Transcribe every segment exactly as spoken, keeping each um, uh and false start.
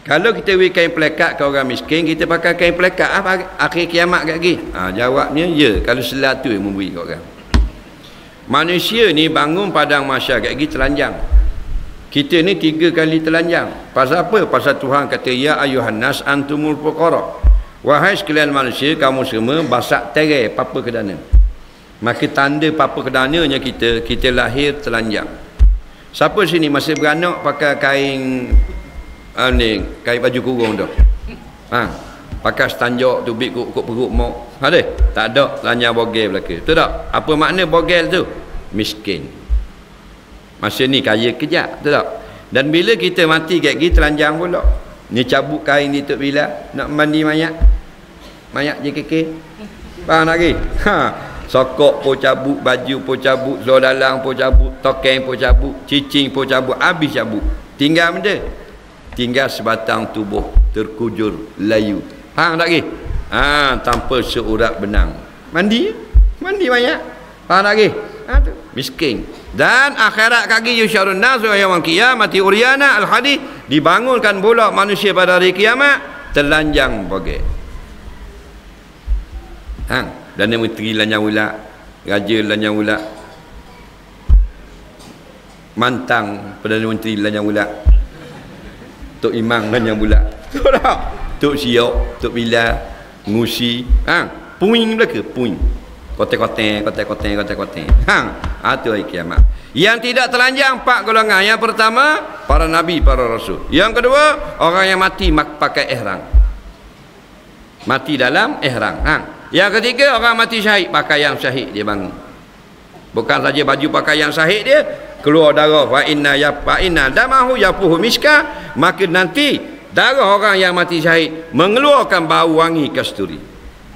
Kalau kita beri kain pelekat ke orang miskin, kita pakai kain pelekat apa akhir kiamat kat lagi? Ha, jawabnya ya, kalau selatu yang memberi kat orang. Manusia ni bangun padang mahsyar kat lagi telanjang. Kita ni tiga kali telanjang. Pasal apa? Pasal Tuhan kata, ya ayuhan nas antumul fuqara. Wahai sekalian manusia, kamu semua basak terai papa kedana. Maka tanda papa kedananya kita, kita lahir telanjang. Siapa sini masih beranak pakai kain ah, ni, kain baju kurung tu? Ha, pakai setanjak tu bik kuk perut mak. Ada? Tak ada, telanjang bogel belaka. Betul tak? Apa makna bogel tu? Miskin. Masa ni kaya kejap, betul tak? Dan bila kita mati kat gigi telanjang pula. Ni cabut kain ni Tok Bila, nak mandi mayat. Mayat J K K. Faham tak lagi? Ha, sokok pun cabut, baju pun cabut, zor dalang pun cabut, tokeng pun cabut, cicing pun cabut, habis cabut. Tinggal benda. Tinggal sebatang tubuh terkujur layu. Faham tak lagi? Ha, tanpa seurat benang. Mandi? Mandi mayat. Faham tak lagi? Ha, tu. Miskin. Dan akhirat kaki yusyarun nas wa yaumil qiyamati uryana al-hadis, dibangunkan pula manusia pada hari kiamat telanjang bogel. Hang, dan yang menteri telanjang ulak, raja telanjang ulak, mantang perdana menteri telanjang ulak, Tok Imam telanjang ulak. Tahu tak? Tok Siok, Tok Bila, Ngusi, hang, puing belaka, puing. Kote-kote, kote-kote, kote-kote. Hang, itu hari kiamat. Yang tidak telanjang empat golongan. Yang pertama, para nabi, para rasul. Yang kedua, orang yang mati pakai ihram. Mati dalam ihram. Hang. Yang ketiga, orang mati syahid, pakaian syahid dia bangun. Bukan saja baju pakaian syahid dia, keluar darah, fa inna ya fa inna damahu yafuhu miska, maka nanti darah orang yang mati syahid mengeluarkan bau wangi kasturi.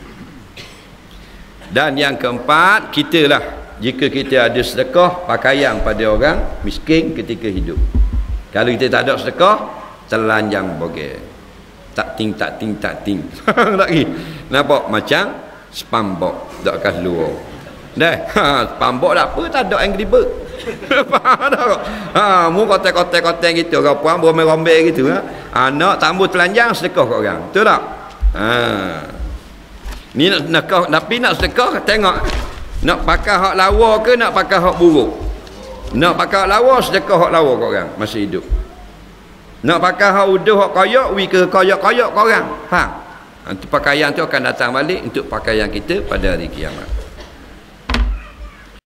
Dan yang keempat, kita lah, jika kita ada sedekah pakaian pada orang miskin ketika hidup. Kalau kita tak ada sedekah, telanjang bogel. Tak ting tak ting tak ting. Tak lagi. Nampak macam spambok dak kas luar. Dah, ha, spambok tak apa, tak ada Angry Bird. Faham tak? Ha, mu kotak-kotak-kotak gitu, orang puan rombel-rombel gitu, ha. Anak tambah telanjang sedekah kat orang. Betul tak? Ha. Ni nak sedekah, tapi nak sedekah tengok nak pakai hak lawa ke nak pakai hak buruk. Nak pakai hak lawa, sedekah hak lawa kat orang masih hidup. Nak pakai hak uduh hak koyak, wi ke koyak-koyak kat orang. Faham? Nanti pakaian tu akan datang balik untuk pakaian kita pada hari kiamat.